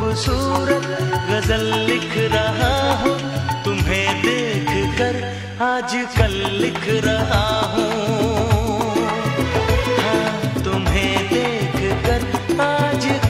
खूबसूरत गजल लिख रहा हूँ, तुम्हें देख कर आजकल लिख रहा हूँ।